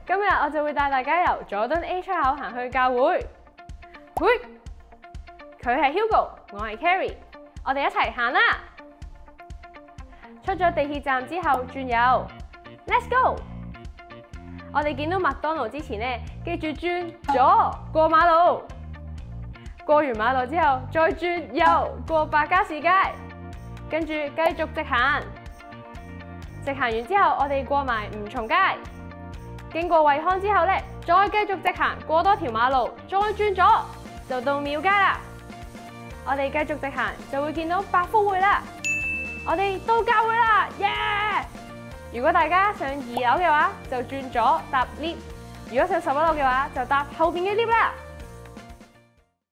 今日我就會帶大家由佐敦 A 出口行去教會。佢係 Hugo， 我係 Carrie， 我哋一齊行啦！出咗地鐵站之後轉右 ，Let's go！ 我哋見到麥當勞之前呢，記住轉左過馬路，過完馬路之後再轉右過白加士街，跟住繼續直行。直行完之後，我哋過埋吳松街，經過惠康之後呢，再繼續直行過多條馬路，再轉左就到廟街啦。我哋繼續直行就會見到百福會啦。我哋到教會啦，耶！如果大家上2樓嘅話，就轉左搭 lift；如果上11樓嘅話，就搭後邊嘅 lift 啦。